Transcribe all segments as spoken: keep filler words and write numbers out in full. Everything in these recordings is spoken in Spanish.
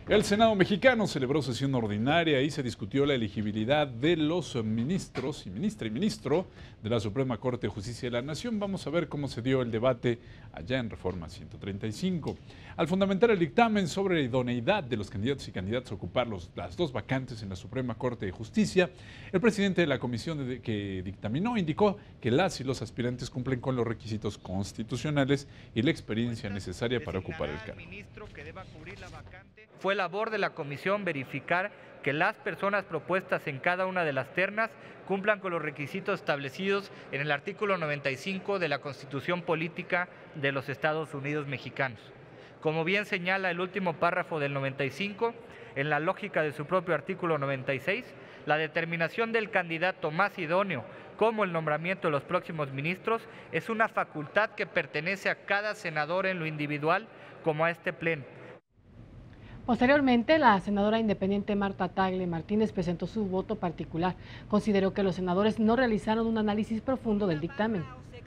El Senado mexicano celebró sesión ordinaria y se discutió la elegibilidad de los ministros y ministra y ministro de la Suprema Corte de Justicia de la Nación. Vamos a ver cómo se dio el debate allá en Reforma ciento treinta y cinco. Al fundamentar el dictamen sobre la idoneidad de los candidatos y candidatas a ocupar los, las dos vacantes en la Suprema Corte de Justicia, el presidente de la comisión de, que dictaminó indicó que las y los aspirantes cumplen con los requisitos constitucionales y la experiencia necesaria para ocupar el cargo. Fue labor de la comisión verificar que las personas propuestas en cada una de las ternas cumplan con los requisitos establecidos en el artículo noventa y cinco de la Constitución Política de los Estados Unidos Mexicanos. Como bien señala el último párrafo del noventa y cinco, en la lógica de su propio artículo noventa y seis, la determinación del candidato más idóneo como el nombramiento de los próximos ministros es una facultad que pertenece a cada senador en lo individual como a este pleno. Posteriormente, la senadora independiente Marta Tagle Martínez presentó su voto particular. Consideró que los senadores no realizaron un análisis profundo del dictamen.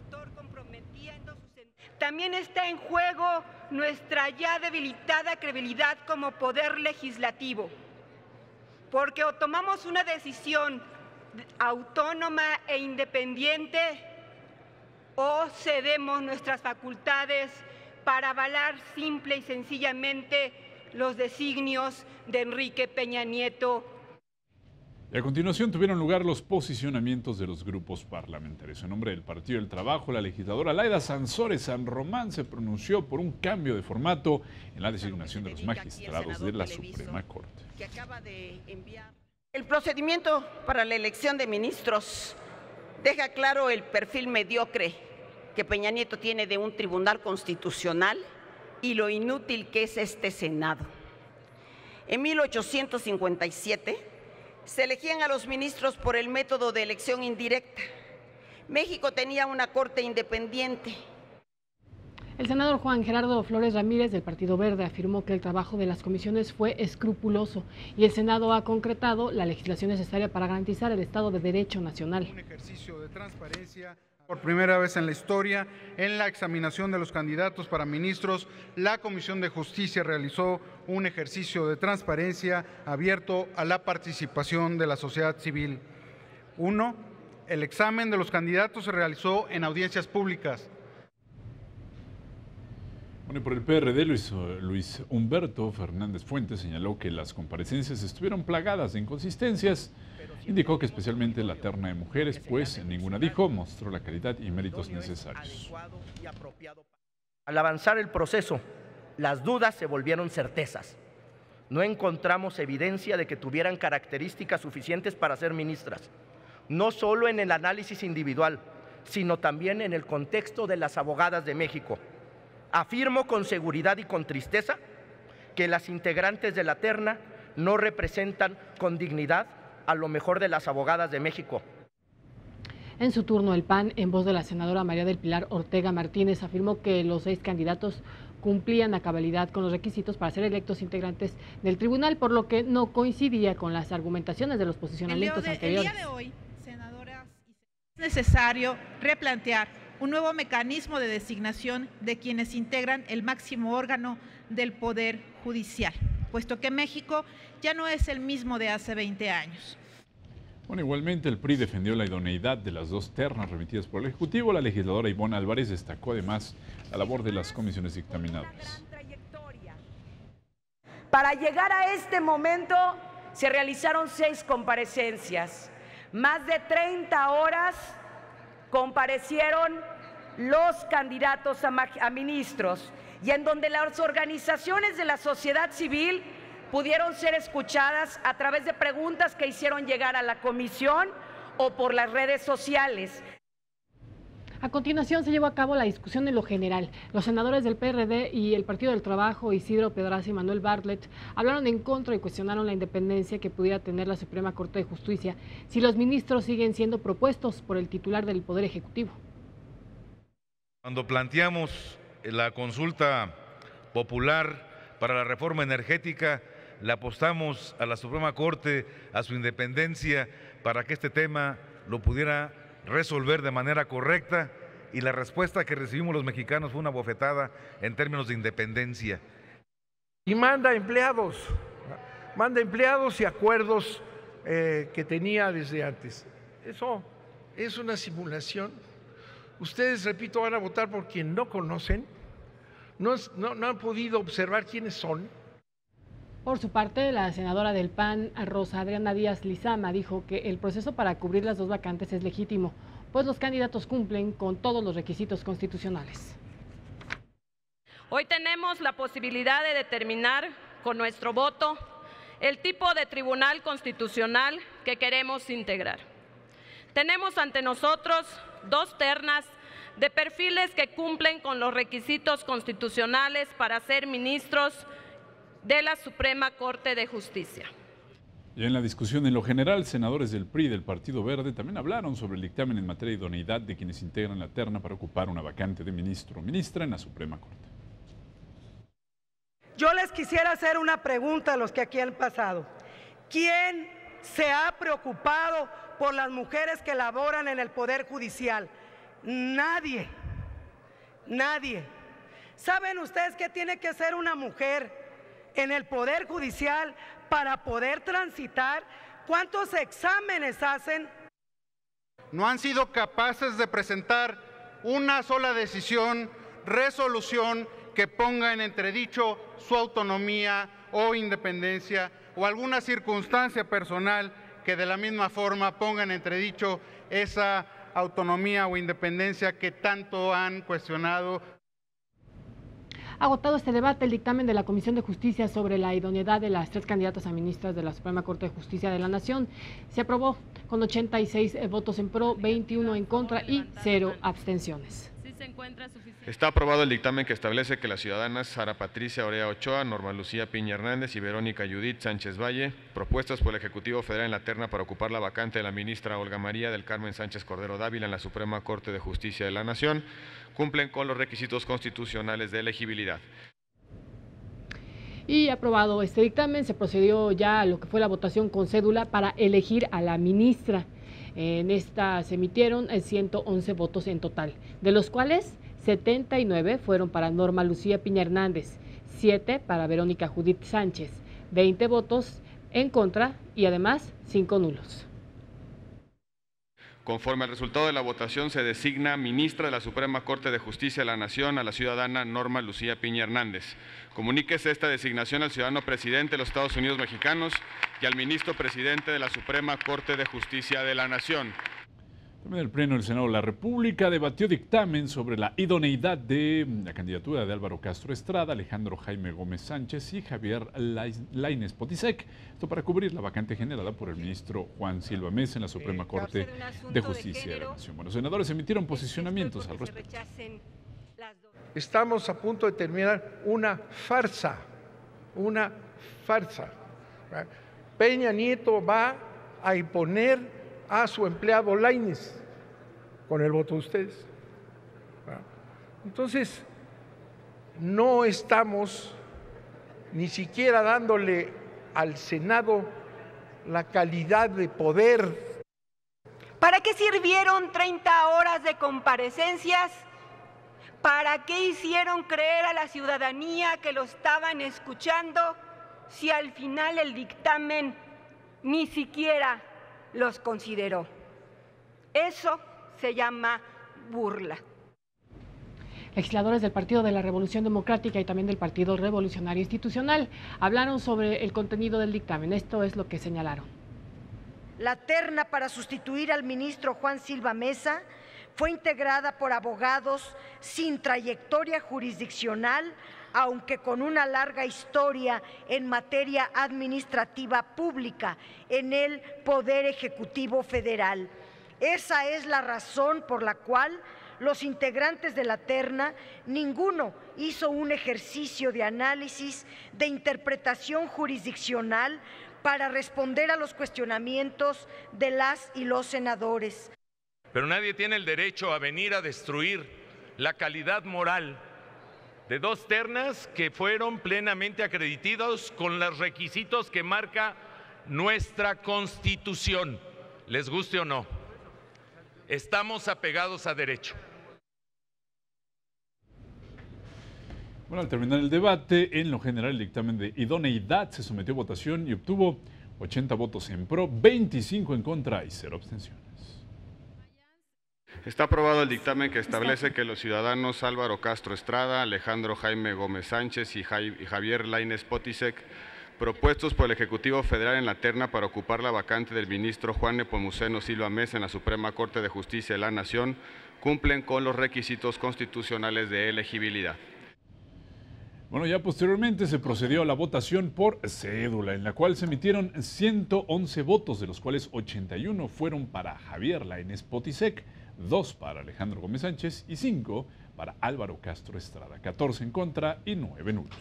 También está en juego nuestra ya debilitada credibilidad como poder legislativo, porque o tomamos una decisión autónoma e independiente o cedemos nuestras facultades para avalar simple y sencillamente los designios de Enrique Peña Nieto. Y a continuación tuvieron lugar los posicionamientos de los grupos parlamentarios. En nombre del Partido del Trabajo, la legisladora Laida Sansores San Román se pronunció por un cambio de formato en la designación de los magistrados de la Suprema Corte. El procedimiento para la elección de ministros deja claro el perfil mediocre que Peña Nieto tiene de un tribunal constitucional y lo inútil que es este Senado. En mil ochocientos cincuenta y siete se elegían a los ministros por el método de elección indirecta. México tenía una corte independiente. El senador Juan Gerardo Flores Ramírez del Partido Verde afirmó que el trabajo de las comisiones fue escrupuloso y el Senado ha concretado la legislación necesaria para garantizar el Estado de Derecho nacional. Un ejercicio de transparencia. Por primera vez en la historia, en la examinación de los candidatos para ministros, la Comisión de Justicia realizó un ejercicio de transparencia abierto a la participación de la sociedad civil. Uno, el examen de los candidatos se realizó en audiencias públicas. Bueno, y por el P R D, Luis, Luis Humberto Fernández Fuentes señaló que las comparecencias estuvieron plagadas de inconsistencias. Indicó que especialmente la terna de mujeres, pues ninguna dijo, mostró la calidad y méritos necesarios. Al avanzar el proceso, las dudas se volvieron certezas. No encontramos evidencia de que tuvieran características suficientes para ser ministras, no solo en el análisis individual, sino también en el contexto de las abogadas de México. Afirmo con seguridad y con tristeza que las integrantes de la terna no representan con dignidad a lo mejor de las abogadas de México. En su turno, el P A N, en voz de la senadora María del Pilar Ortega Martínez, afirmó que los seis candidatos cumplían a cabalidad con los requisitos para ser electos integrantes del tribunal, por lo que no coincidía con las argumentaciones de los posicionamientos el de, anteriores. El día de hoy, senadoras, es necesario replantear un nuevo mecanismo de designación de quienes integran el máximo órgano del Poder Judicial, puesto que México ya no es el mismo de hace veinte años. Bueno, igualmente el P R I defendió la idoneidad de las dos ternas remitidas por el Ejecutivo. La legisladora Ivonne Álvarez destacó además la labor de las comisiones dictaminadoras. Para llegar a este momento se realizaron seis comparecencias. Más de treinta horas comparecieron los candidatos a, a ministros y en donde las organizaciones de la sociedad civil pudieron ser escuchadas a través de preguntas que hicieron llegar a la comisión o por las redes sociales. A continuación se llevó a cabo la discusión en lo general. Los senadores del P R D y el Partido del Trabajo, Isidro Pedraza y Manuel Bartlett, hablaron en contra y cuestionaron la independencia que pudiera tener la Suprema Corte de Justicia si los ministros siguen siendo propuestos por el titular del Poder Ejecutivo. Cuando planteamos la consulta popular para la reforma energética, le apostamos a la Suprema Corte, a su independencia, para que este tema lo pudiera resolver de manera correcta, y la respuesta que recibimos los mexicanos fue una bofetada en términos de independencia. Y manda empleados manda empleados y acuerdos eh, que tenía desde antes. Eso es una simulación. Ustedes, repito, van a votar por quien no conocen, no, no, no han podido observar quiénes son. Por su parte, la senadora del P A N, Rosa Adriana Díaz Lizama, dijo que el proceso para cubrir las dos vacantes es legítimo, pues los candidatos cumplen con todos los requisitos constitucionales. Hoy tenemos la posibilidad de determinar con nuestro voto el tipo de tribunal constitucional que queremos integrar. Tenemos ante nosotros dos ternas de perfiles que cumplen con los requisitos constitucionales para ser ministros de la Suprema Corte de Justicia. Y en la discusión en lo general, senadores del P R I y del Partido Verde también hablaron sobre el dictamen en materia de idoneidad de quienes integran la terna para ocupar una vacante de ministro o ministra en la Suprema Corte. Yo les quisiera hacer una pregunta a los que aquí han pasado. ¿Quién se ha preocupado por las mujeres que laboran en el Poder Judicial? Nadie, nadie. ¿Saben ustedes qué tiene que hacer una mujer en el Poder Judicial para poder transitar? ¿Cuántos exámenes hacen? No han sido capaces de presentar una sola decisión, resolución que ponga en entredicho su autonomía o independencia o alguna circunstancia personal que de la misma forma ponga en entredicho esa autonomía o independencia que tanto han cuestionado. Agotado este debate, el dictamen de la Comisión de Justicia sobre la idoneidad de las tres candidatas a ministras de la Suprema Corte de Justicia de la Nación se aprobó con ochenta y seis votos en pro, veintiuno en contra y cero abstenciones. Está aprobado el dictamen que establece que las ciudadanas Sara Patricia Orea Ochoa, Norma Lucía Piña Hernández y Verónica Judith Sánchez Valle, propuestas por el Ejecutivo Federal en la terna para ocupar la vacante de la ministra Olga María del Carmen Sánchez Cordero Dávila en la Suprema Corte de Justicia de la Nación, cumplen con los requisitos constitucionales de elegibilidad. Y aprobado este dictamen, se procedió ya a lo que fue la votación con cédula para elegir a la ministra. En esta se emitieron ciento once votos en total, de los cuales setenta y nueve fueron para Norma Lucía Piña Hernández, siete para Verónica Judith Sánchez, veinte votos en contra y además cinco nulos. Conforme al resultado de la votación, se designa ministra de la Suprema Corte de Justicia de la Nación a la ciudadana Norma Lucía Piña Hernández. Comuníquese esta designación al ciudadano presidente de los Estados Unidos mexicanos y al ministro presidente de la Suprema Corte de Justicia de la Nación. También el Pleno del Senado de la República debatió dictamen sobre la idoneidad de la candidatura de Álvaro Castro Estrada, Alejandro Jaime Gómez Sánchez y Javier Lainez Potisek, esto para cubrir la vacante generada por el ministro Juan Silva Mesa en la Suprema Corte de Justicia de la Nación. Bueno, los senadores emitieron posicionamientos al respecto. Estamos a punto de terminar una farsa, una farsa. Peña Nieto va a imponer a su empleado Lainez con el voto de ustedes. Entonces, no estamos ni siquiera dándole al Senado la calidad de poder. ¿Para qué sirvieron treinta horas de comparecencias? ¿Para qué hicieron creer a la ciudadanía que lo estaban escuchando si al final el dictamen ni siquiera los consideró? Eso se llama burla. Legisladores del Partido de la Revolución Democrática y también del Partido Revolucionario Institucional hablaron sobre el contenido del dictamen. Esto es lo que señalaron. La terna para sustituir al ministro Juan Silva Mesa fue integrada por abogados sin trayectoria jurisdiccional, aunque con una larga historia en materia administrativa pública en el Poder Ejecutivo Federal. Esa es la razón por la cual los integrantes de la terna, ninguno hizo un ejercicio de análisis de interpretación jurisdiccional para responder a los cuestionamientos de las y los senadores. Pero nadie tiene el derecho a venir a destruir la calidad moral de dos ternas que fueron plenamente acreditados con los requisitos que marca nuestra Constitución, les guste o no. Estamos apegados a derecho. Bueno, al terminar el debate, en lo general el dictamen de idoneidad se sometió a votación y obtuvo ochenta votos en pro, veinticinco en contra y cero abstenciones. Está aprobado el dictamen que establece que los ciudadanos Álvaro Castro Estrada, Alejandro Jaime Gómez Sánchez y Javier Lainez Potisek, propuestos por el Ejecutivo Federal en la terna para ocupar la vacante del ministro Juan Nepomuceno Silva Mesa en la Suprema Corte de Justicia de la Nación, cumplen con los requisitos constitucionales de elegibilidad. Bueno, ya posteriormente se procedió a la votación por cédula, en la cual se emitieron ciento once votos, de los cuales ochenta y uno fueron para Javier Lainez Potisek, dos para Alejandro Gómez Sánchez y cinco para Álvaro Castro Estrada, catorce en contra y nueve nulos.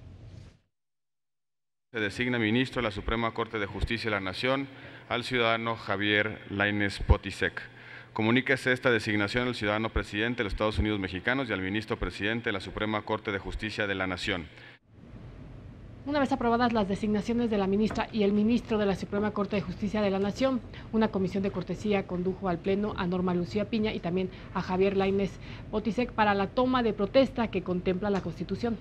Se designa ministro de la Suprema Corte de Justicia de la Nación al ciudadano Javier Lainez Potisek. Comuníquese esta designación al ciudadano presidente de los Estados Unidos mexicanos y al ministro presidente de la Suprema Corte de Justicia de la Nación. Una vez aprobadas las designaciones de la ministra y el ministro de la Suprema Corte de Justicia de la Nación, una comisión de cortesía condujo al Pleno a Norma Lucía Piña y también a Javier Lainez Potisek para la toma de protesta que contempla la Constitución.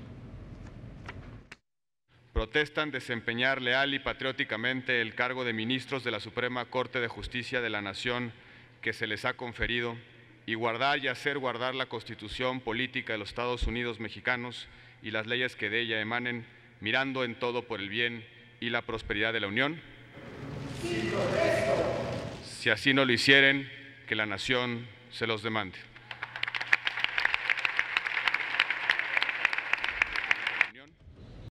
Protestan desempeñar leal y patrióticamente el cargo de ministros de la Suprema Corte de Justicia de la Nación que se les ha conferido y guardar y hacer guardar la Constitución política de los Estados Unidos mexicanos y las leyes que de ella emanen, mirando en todo por el bien y la prosperidad de la Unión. Si así no lo hicieren, que la nación se los demande.